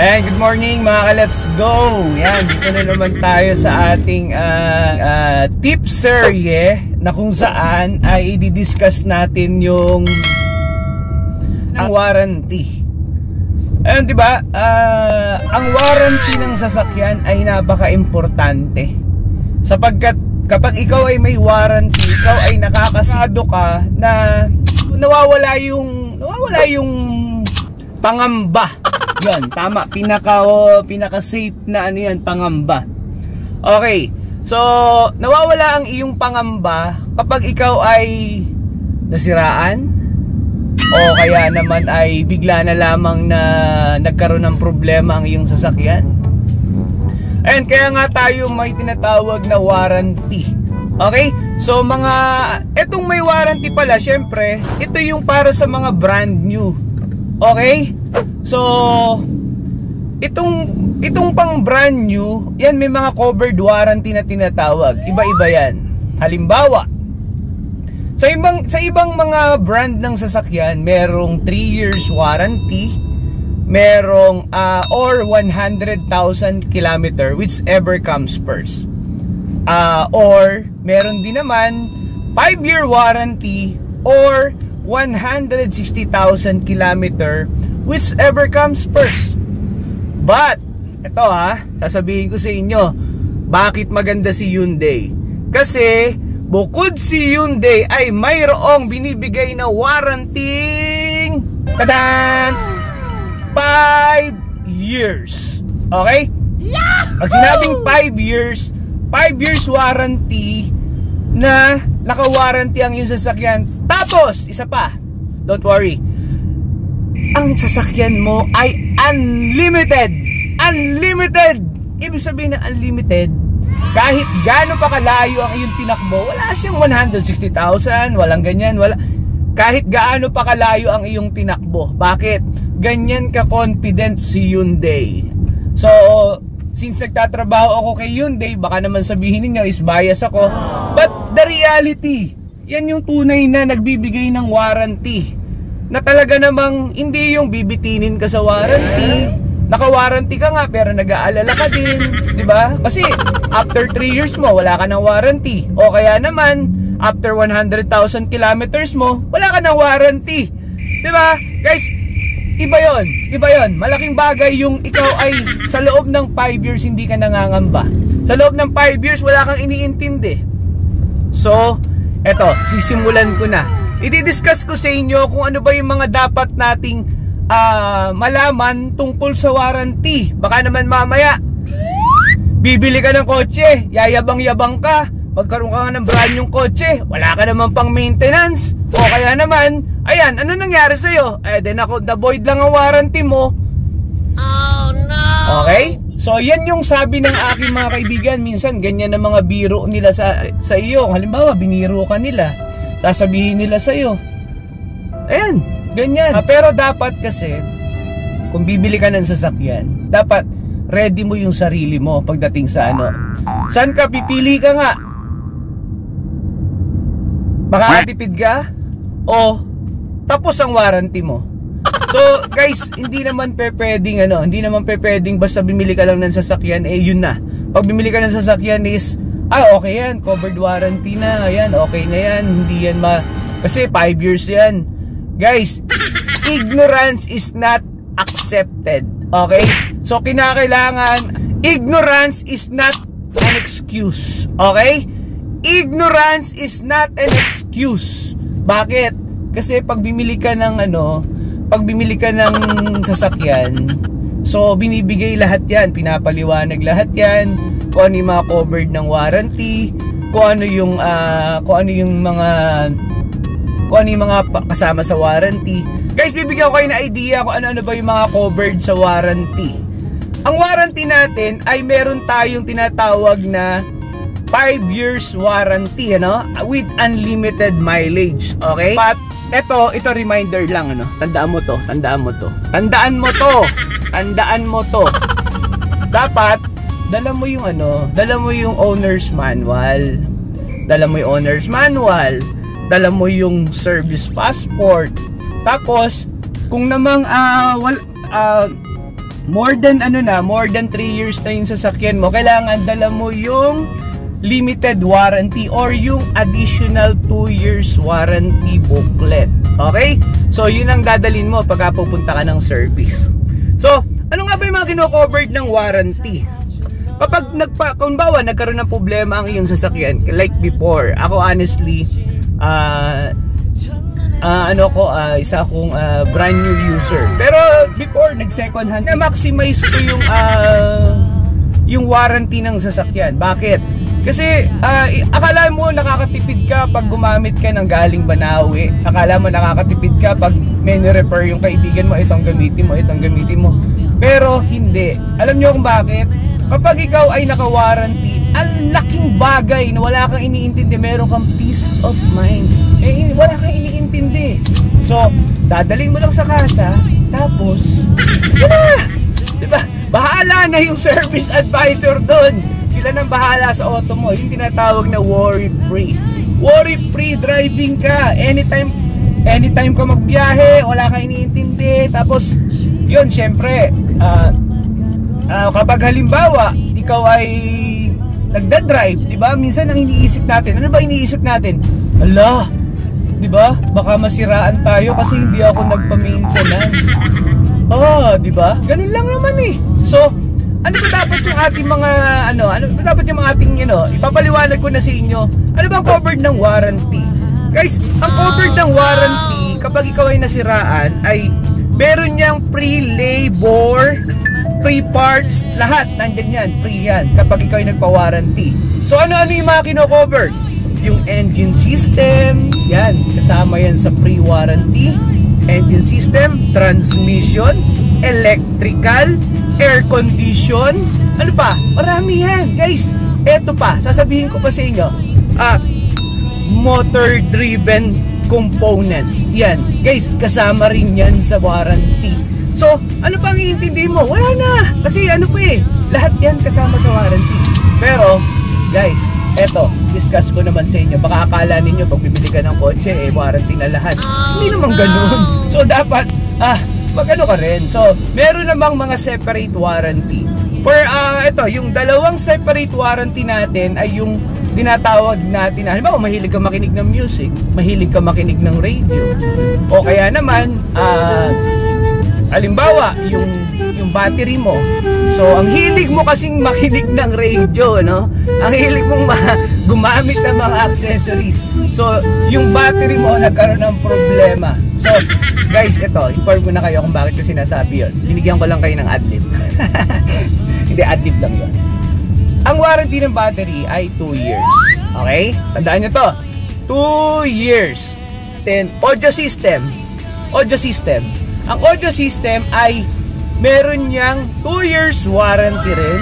And good morning mga ka-let's go. Yan, dito na naman tayo sa ating tip serye na kung saan ay i-discuss natin yung warranty. Ayun, di ba? Ang warranty ng sasakyan ay napaka-importante. Sapagkat kapag ikaw ay may warranty, ikaw ay nakakasado ka na nawawala yung pangamba. Yan, tama, pinaka-safe na ano yan, pangamba. Okay, so nawawala ang iyong pangamba kapag ikaw ay nasiraan o kaya naman ay bigla na lamang na nagkaroon ng problema ang iyong sasakyan. Ayan, kaya nga tayo may tinatawag na warranty. Okay, so etong may warranty pala, syempre ito yung para sa mga brand new. Okay, so itong pang brand new, yan may mga covered warranty na tinatawag. Iba-iba yan. Halimbawa, sa ibang mga brand ng sasakyan, merong 3 years warranty, merong or 100,000 kilometer, whichever comes first. Or meron din naman 5-year warranty or 160,000 kilometer, whichever comes first. But ito sasabihin ko sa inyo bakit maganda si Hyundai. Kasi bukod si Hyundai ay mayroong binibigay na warranting 5 years. Okay? Pag sinabing 5 years warranty na naka-warranty ang yung sasakyan. Tapos, isa pa, don't worry, ang sasakyan mo ay unlimited. Unlimited! Ibig sabihin na unlimited, kahit gaano pa kalayo ang iyong tinakbo, wala siyang 160,000, walang ganyan, kahit gaano pa kalayo ang iyong tinakbo. Bakit? Ganyan ka-confident si Hyundai. So, since nagtatrabaho ako kay Hyundai, baka naman sabihin niyo is bias ako. But the reality, yan yung tunay na nagbibigay ng warranty. Na talaga namang hindi yung bibitinin ka sa warranty. Naka-warranty ka nga pero nag-aalala ka din, di ba? Kasi after 3 years mo, wala ka ng warranty. O kaya naman, after 100,000 kilometers mo, wala ka ng warranty. Di ba? Guys, iba yon. Malaking bagay yung ikaw ay sa loob ng 5 years hindi ka nangangamba. Sa loob ng 5 years wala kang iniintindi. So, eto, sisimulan ko na. I-discuss ko sa inyo kung ano ba yung mga dapat nating malaman tungkol sa warranty. Baka naman mamaya bibili ka ng kotse, yayabang-yabang ka, magkaroon ka nga ng brand yung kotse, wala ka naman pang maintenance. O kaya naman, ayan, ano nangyari sa'yo? Then na-void lang ang warranty mo. Oh no! Okay? So yan yung sabi ng aking mga kaibigan. Minsan ganyan ang mga biro nila sa iyo. Halimbawa, biniro ka nila, sasabihin nila sa'yo, ayan, ganyan. Pero dapat kasi, kung bibili ka ng sasakyan, dapat ready mo yung sarili mo pagdating sa saan ka pipili ka nga? Makakatipid ka? O tapos ang warranty mo? So guys, hindi naman pwedeng basta bumili ka lang ng sasakyan, yun na. Pag bumili ka ng sasakyan is, okay yan, covered warranty na, ayan, okay na yan, hindi yan kasi 5 years yan. Guys, ignorance is not accepted. Okay? So kinakailangan, ignorance is not an excuse. Okay? Ignorance is not an excuse. Bakit? Kasi pag bumili ka ng sasakyan, so binibigay lahat yan, pinapaliwanag lahat yan, kung ano yung mga covered ng warranty, kung ano yung mga kasama sa warranty. Guys, bibigyan ko kayo ng idea kung ano ba yung mga covered sa warranty. Ang warranty natin ay meron tayong tinatawag na 5 years warranty, with unlimited mileage. Okay? But ito reminder lang, Tandaan mo to. Dapat dala mo yung owner's manual. Dala mo yung service passport. Tapos kung namang more than 3 years na yung sasakyan mo, kailangan dala mo yung limited warranty or yung additional 2 years warranty booklet. Okay? So, yun ang dadalhin mo pagka pupunta ka ng service. So, ano nga ba yung mga kino-covered ng warranty? Kapag nagkaroon ng problema ang iyong sasakyan, like before, ako honestly, isa akong brand new user. Pero before, nag-second hand, na-maximize ko yung warranty ng sasakyan. Bakit? Kasi akala mo nakakatipid ka pag gumamit ka ng galing Banawe. Akala mo nakakatipid ka pag may ni-repair yung kaibigan mo, itong gamitin mo. Pero hindi. Alam nyo kung bakit? Kapag ikaw ay naka-warranty, ang laking bagay na wala kang iniintindi, meron kang peace of mind. Wala kang iniintindi. So, dadalhin mo lang sa kasa, tapos, yun na! Diba? Bahala na yung service advisor doon. Sila nang bahala sa auto mo. Yung tinatawag na worry-free. Worry-free driving ka. Anytime ka magbiyahe, wala kang iniintindi. Tapos, yun, syempre, kapag halimbawa, ikaw ay nagda-drive, di ba? Minsan ang iniisip natin, ano ba iniisip natin? Ala, di ba? Baka masiraan tayo kasi hindi ako nagpa-maintenance. Di ba? Ganun lang naman eh. So, ano ba dapat yung ating mga ano ba dapat yung mga ating ipapaliwanag ko na sa inyo. Ano bang covered ng warranty? Guys, ang covered ng warranty kapag ikaw ay nasiraan ay meron niyang pre-labor, pre-parts, lahat nandyan yan, free yan kapag ikaw ay nagpa-warranty. So ano yung mga kino-cover? Yung engine system, yan, kasama yan sa pre-warranty. Engine system, transmission, electrical, air condition, ano pa? Marami yan, guys. Eto pa, sasabihin ko pa sa inyo, motor driven components. Yan, guys, kasama rin yan sa warranty. So, ano pang iintindi mo? Wala na. Kasi lahat yan kasama sa warranty. Pero, guys, eto, discuss ko naman sa inyo. Baka akala ninyo pag bibili ka ng kotse, warranty na lahat. Hindi naman ganun. So, dapat, mag-ano ka rin. So, meron namang mga separate warranty. For, ito, yung dalawang separate warranty natin ay yung dinatawag natin, halimbawa mahilig ka makinig ng music, mahilig ka makinig ng radio, o kaya naman halimbawa yung battery mo. So ang hilig mo kasing makinig ng radio, no? Ang hilig mong gumamit ng mga accessories. So yung battery mo nagkaroon ng problema. So guys, ito, inform ko na kayo kung bakit ko sinasabi yun. Binigyan ko lang kayo ng adlib. Hindi, adlib lang yun. Ang warranty ng battery ay 2 years. Okay? Tandaan nyo to. 2 years. Then, audio system. Ang audio system ay meron niyang 2 years warranty rin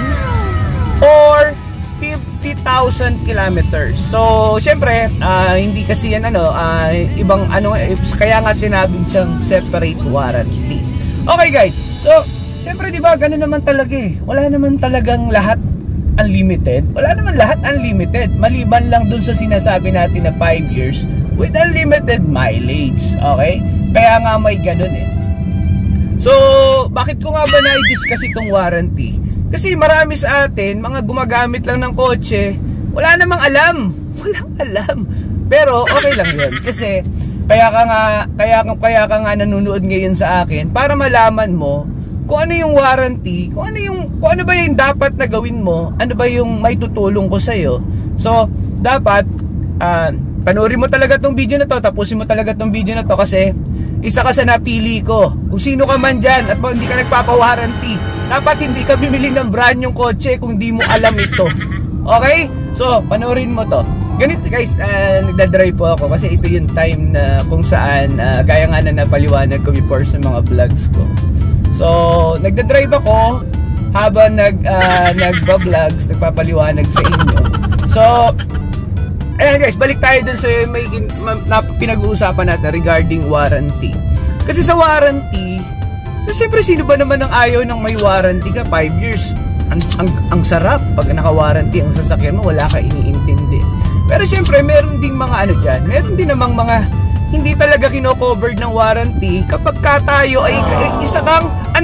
or 50,000 kilometers. So, syempre, hindi kasi yan ibang kaya nga tinabing siyang separate warranty. Okay guys, so, syempre diba, ganun naman talaga eh. Wala naman talagang lahat unlimited. Wala naman lahat unlimited. Maliban lang dun sa sinasabi natin na 5 years with unlimited mileage. Okay? Kaya nga may ganun eh. So, bakit ko nga ba na-discuss itong warranty? Kasi marami sa atin, mga gumagamit lang ng kotse, wala namang alam. Walang alam. Pero okay lang yun. Kasi kaya ka nga nanonood ngayon sa akin para malaman mo kung ano yung warranty, kung ano ba yung dapat na gawin mo, ano ba yung may tutulong ko sa'yo. So, dapat, panoorin mo talaga tong video na to, tapusin mo talaga tong video na to kasi isa ka sa napili ko. Kung sino ka man dyan at hindi ka nagpapa-warranty, dapat hindi ka bimili ng brand yung kotse kung di mo alam ito. Okay? So, panoorin mo to. Ganito guys, nagdadrive po ako kasi ito yung time na kung saan, gaya nga na napaliwanag ko before sa mga vlogs ko. So, nagda-drive ako habang nagba-vlogs, nagpapaliwanag sa inyo. So, ayan guys, balik tayo dun sa may pinag-uusapan natin regarding warranty. Kasi sa warranty, so siyempre sino ba naman ang ayaw ng may warranty ka 5 years? Ang sarap pag naka-warranty ang sasakyan mo, wala ka iniintindi. Pero siyempre, meron ding mga dyan, meron din namang mga hindi talaga kino-covered ng warranty kapag ka tayo ay isa kang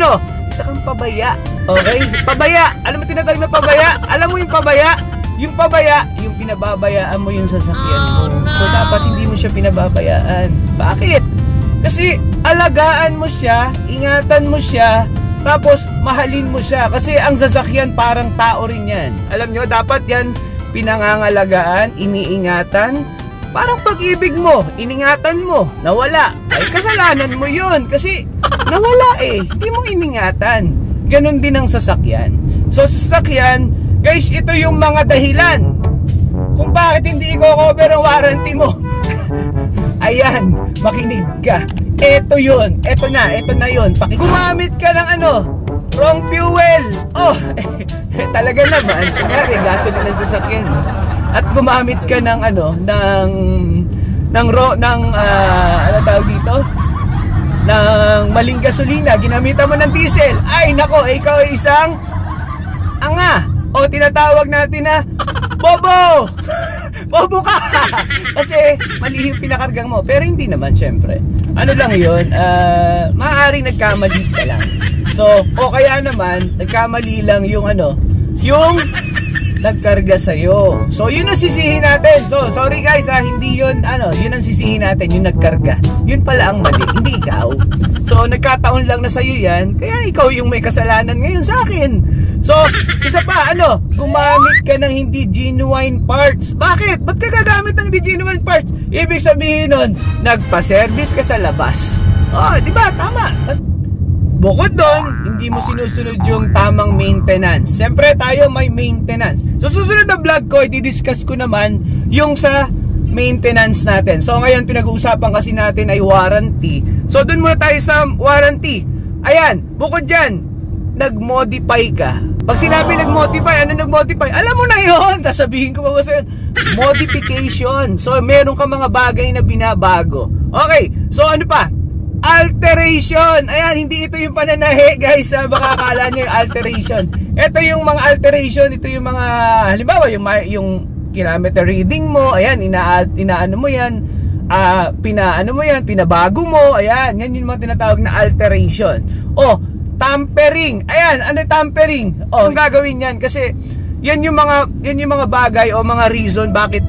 isa kang pabaya. Okay? Pabaya. Alam mo tinatawag na pabaya? Alam mo yung pabaya? Yung pabaya, yung pinababayaan mo yung sasakyan mo. So dapat hindi mo siya pinababayaan. Bakit? Kasi alagaan mo siya, ingatan mo siya, tapos mahalin mo siya. Kasi ang sasakyan parang tao rin yan. Alam nyo, dapat yan pinangangalagaan, iniingatan. Parang pag-ibig mo, iningatan mo, nawala. Ay kasalanan mo yun kasi nawala eh. Hindi mo iningatan. Ganon din ang sasakyan. So sasakyan, guys, ito yung mga dahilan kung bakit hindi i-cover ang warranty mo. Ayan, makinig ka. Ito yun, ito na yun. Gumamit ka ng wrong fuel. Oh, talaga naman, kunyari, gasoline ng sasakyan. At gumamit ka ng ano tawag dito? Ng maling gasolina, ginamitan mo ng diesel. Ay nako, ikaw ay isang anga. O tinatawag natin na bobo. Bobo ka. Kasi mali yung pinakargang mo. Pero hindi naman, syempre. Ano lang yun, maaaring nagkamali ka lang. So, o kaya naman, nagkamali lang yung yung nagkarga sa'yo. So, yun ang sisihin natin. So, sorry guys hindi yun, yun ang sisihin natin, yung nagkarga. Yun pala ang mali, hindi ikaw. So, nagkataon lang na sa'yo yan, kaya ikaw yung may kasalanan ngayon sa akin. So, isa pa, gumamit ka ng hindi genuine parts. Bakit? Ba't ka gagamit ng hindi genuine parts? Ibig sabihin nun, nagpa-service ka sa labas. Oh, di ba? Tama. Bukod doon, hindi mo sinusunod yung tamang maintenance. Siyempre tayo may maintenance. So susunod na vlog ko, i-discuss ko naman yung sa maintenance natin. So ngayon pinag-uusapan kasi natin ay warranty. So dun muna tayo sa warranty. Ayan, bukod dyan, nag-modify ka. Pag sinabi nag-modify, ano nag-modify? Alam mo na yun, sasabihin ko pa ba sa'yo? Modification. So meron ka mga bagay na binabago. Okay, so ano pa? Alteration. Ayan, hindi ito yung pananahe guys, baka akala nyo yung alteration. Ito yung mga alteration, ito yung mga halimbawa yung kilometer reading mo. Ayan, inaano mo yan, pinabago mo. Ayan, yan yung mga tinatawag na alteration. O, tampering. Ayan, ano tampering? O, yung gagawin yan kasi yan yung mga bagay o mga reason bakit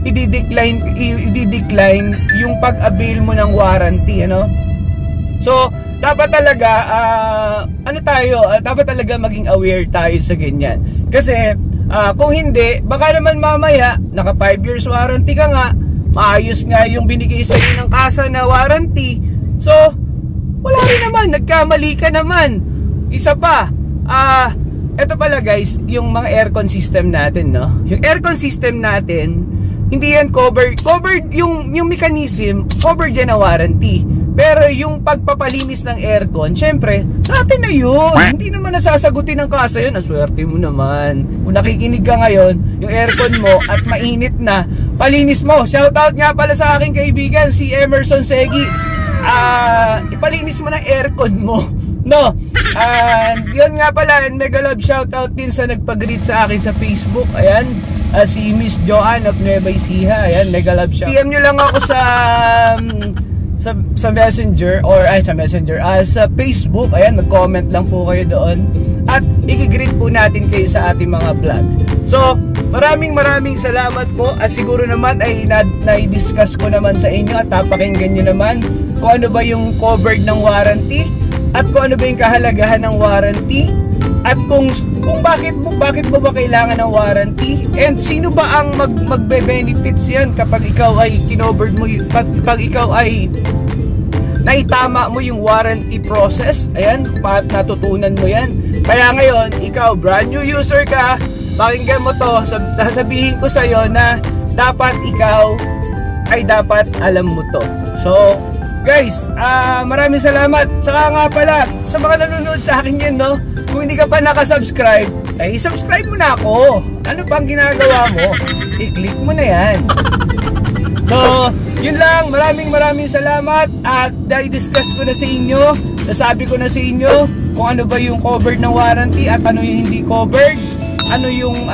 i-decline yung pag-avail mo ng warranty, So, dapat talaga dapat talaga maging aware tayo sa ganyan. Kasi kung hindi, baka naman mamaya naka 5 years warranty ka nga, maayos nga yung binigay sa iyo ng kasa na warranty. So, wala rin naman, nagkamali ka naman. Isa pa, eto pala guys, yung mga aircon system natin, Yung aircon system natin, hindi yan covered yung mechanism, covered yan na warranty. Pero yung pagpapalinis ng aircon, syempre, sa atin na yun. Hindi naman nasasagutin ng kasa yun. Ang swerte mo naman. Kung nakikinig ka ngayon, yung aircon mo at mainit na, palinis mo. Shoutout nga pala sa aking kaibigan, si Emerson Segi. Ipalinis mo ng aircon mo. Yun nga pala, mega love shoutout din sa nagpag-greet sa akin sa Facebook. Ayan, si Miss Joanne of Nueva Ecija. Ayan, mega love shoutout. PM nyo lang ako sa Messenger sa Facebook. Ayan, mag-comment lang po kayo doon at i-greet po natin kayo sa ating mga vlogs. So, maraming salamat po at siguro naman ay na-discuss ko naman sa inyo at napakinggan nyo naman kung ano ba yung covered ng warranty at kung ano ba yung kahalagahan ng warranty at kung bakit mo ba kailangan ng warranty and sino ba ang magbe-benefits yan kapag ikaw ay kinovered mo, kapag ikaw ay naitama mo yung warranty process. Ayan, natutunan mo yan. Kaya ngayon, ikaw brand new user ka, pakinggan mo to, sasabihin ko sa'yo na dapat ikaw ay dapat alam mo to. So guys, maraming salamat. Saka nga pala, sa mga nanonood sa akin yan, kung hindi ka pa nakasubscribe, ay subscribe mo na ako. Ano pang ginagawa mo? I-click mo na yan. So, yun lang. Maraming salamat. At discuss ko na sa inyo, nasabi ko na sa inyo kung ano ba yung covered ng warranty at ano yung hindi covered. Ano yung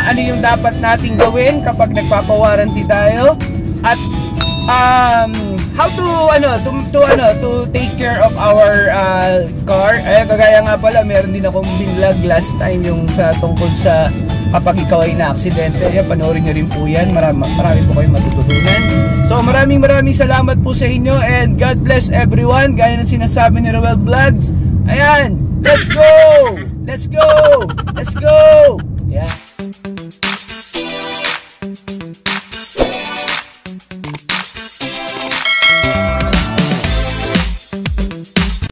dapat nating gawin kapag nagpapa-warranty tayo. At how to take care of our car. Kagaya nga pala, meron din akong binlog last time yung sa tungkol sa kapag ikaw ay na-aksidente. Panoorin nyo rin po yan. Marami po kayong matututunan. So maraming salamat po sa inyo, and God bless everyone. Gaya ng sinasabi ni Roel Vlogs. Ayan, let's go! Let's go! Let's go! Yeah.